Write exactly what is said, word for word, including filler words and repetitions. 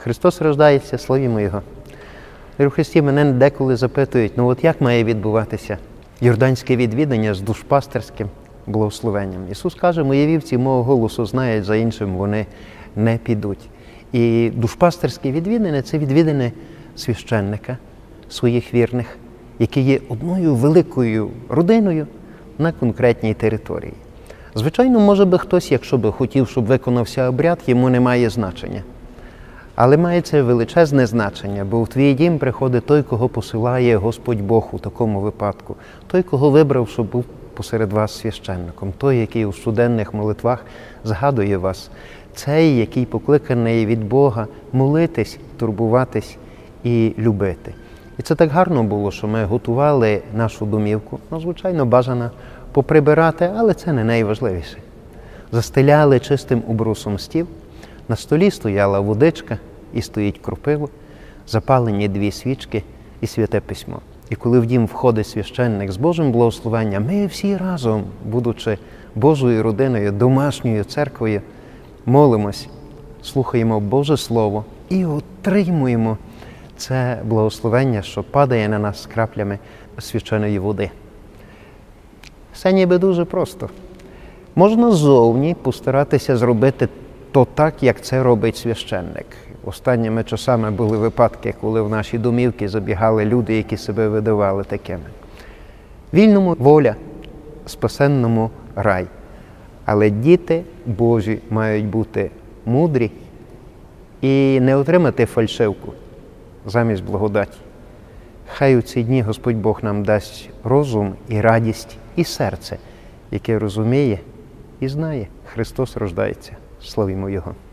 Христос рождається, славімо Його. У Христі мене деколи запитують, ну от як має відбуватися йорданське відвідання з душпастерським благословенням? Ісус каже, мої вівці мого голосу знають, за іншим вони не підуть. І душпастерське відвідання – це відвідання священника, своїх вірних, які є одною великою родиною на конкретній території. Звичайно, може би хтось, якщо би хотів, щоб виконався обряд, йому не має значення. Але має це величезне значення, бо в твій дім приходить той, кого посилає Господь Бог у такому випадку. Той, кого вибрав, щоб був посеред вас священником. Той, який у щоденних молитвах згадує вас. Цей, який покликаний від Бога молитись, турбуватись і любити. І це так гарно було, що ми готували нашу домівку. Ну, звичайно, бажано поприбирати, але це не найважливіше. Застеляли чистим убрусом стіл, на столі стояла водичка і стоїть кропиво, запалені дві свічки і святе письмо. І коли в дім входить священник з Божим благословенням, ми всі разом, будучи Божою родиною, домашньою церквою, молимось, слухаємо Боже Слово і отримуємо це благословення, що падає на нас краплями свяченої води. Все ніби дуже просто. Можна ззовні постаратися зробити то так, як це робить священник. Останніми часами були випадки, коли в наші домівки забігали люди, які себе видавали такими. Вільному воля, спасенному рай. Але діти Божі мають бути мудрі і не отримати фальшивку замість благодаті. Хай у ці дні Господь Бог нам дасть розум і радість, і серце, яке розуміє і знає, Христос рождається. Славімо Його!